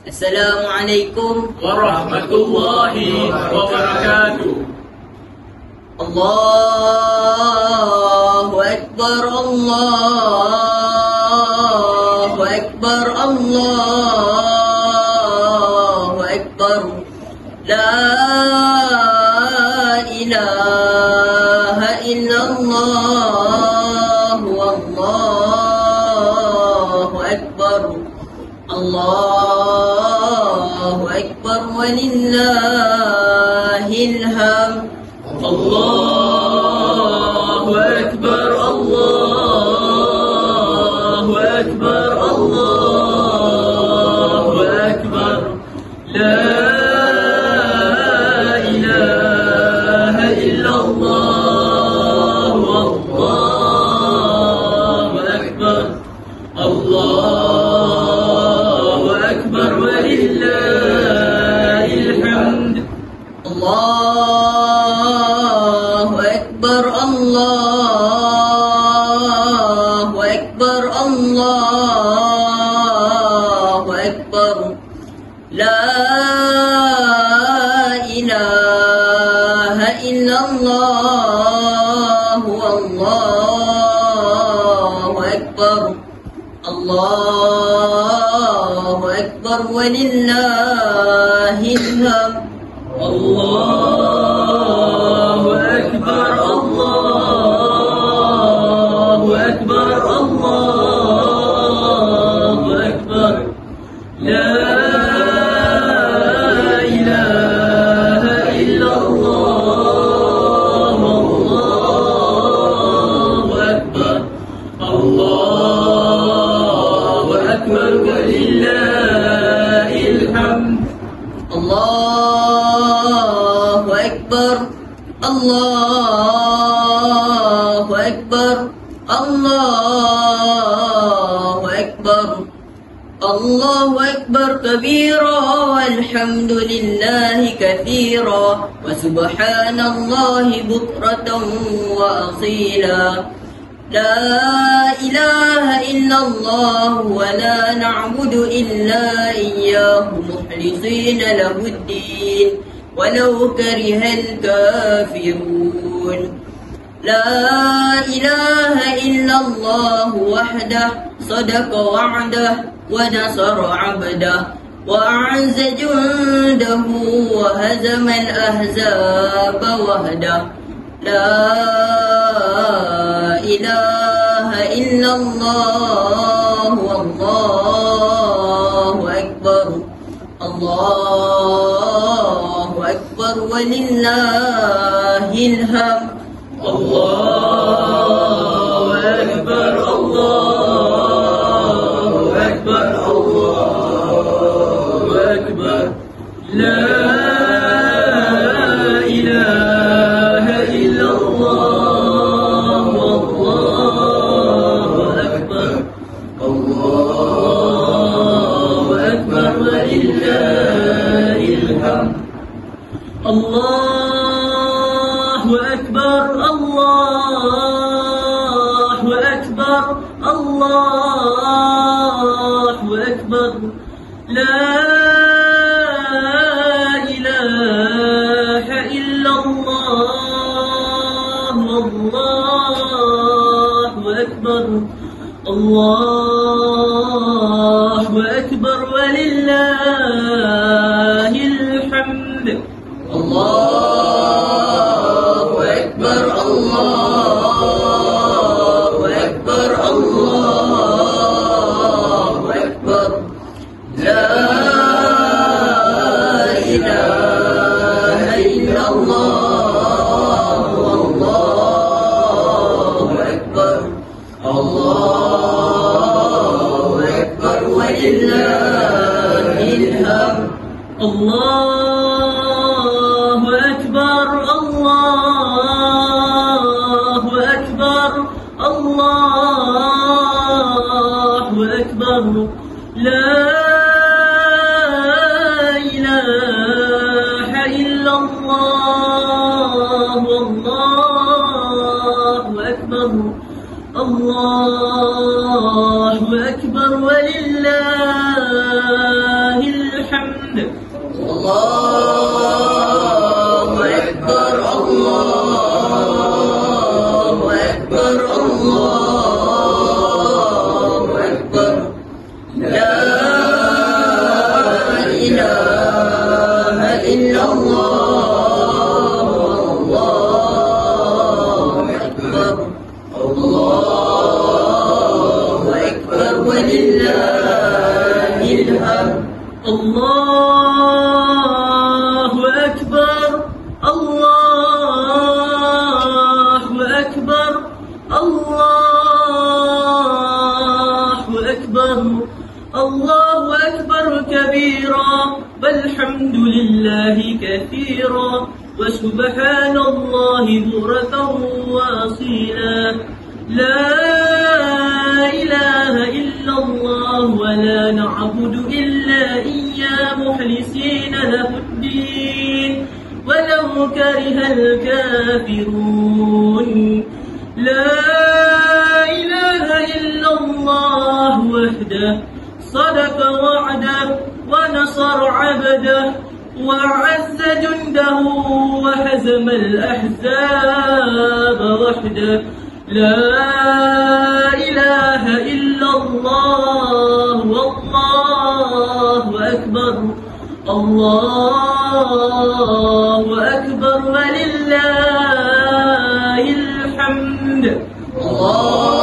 السلام عليكم ورحمة الله وبركاته. الله أكبر الله أكبر الله أكبر لا إله إلا الله والله أكبر الله أكبر ولله الحمد. الله أكبر الله أكبر الله أكبر لا إله إلا الله والله أكبر الله أكبر ولله الحمد. الله أكبر الله أكبر الله أكبر لا إله إلا الله والله أكبر الله أكبر ولله الحمد. الله أكبر الله أكبر الله أكبر لا إله إلا الله والله أكبر الله أكبر ولله الحمد. الله أكبر الله أكبر الله أكبر الله أكبر كبيرا والحمد لله كثيرا وسبحان الله بكرة وأصيلا لا إله إلا الله ولا نعبد إلا إياه مخلصين له الدين ولو كره الكافرون. لا إله إلا الله وحده صدق وعده ونصر عبده وأعز جنده وهزم الأحزاب وحده. لا إله إلا الله والله أكبر الله أكبر ولله الحمد. الله أكبر الله أكبر الله أكبر لا إله إلا الله والله أكبر الله أكبر ولله الحمد. الله أكبر الله أكبر الله أكبر لا إله إلا الله والله أكبر الله أكبر ولله الحمد. الله أكبر الله أكبر الله أكبر لا إله إلا الله والله أكبر الله أكبر ولله الحمد. الله أكبر الله أكبر الله أكبر لا إله إلا الله والله أكبر الله أكبر ولله الحمد. الله أكبر الله أكبر الله أكبر لا إله إلا الله الله أكبر الله أكبر ولله الحمد الله أكبر الله أكبر الله أكبر الله أكبر كبيرا والحمد لله كثيرا وسبحان الله بكرة وأصيلا لا إله إلا الله ولا نعبد إلا إياه مخلصين له الدين ولو كره الكافرون لا إله إلا الله وحده صدق وعده ونصر عبده وأعز جنده وهزم الأحزاب وحده لا إله إلا الله والله أكبر الله أكبر ولله الحمد. الله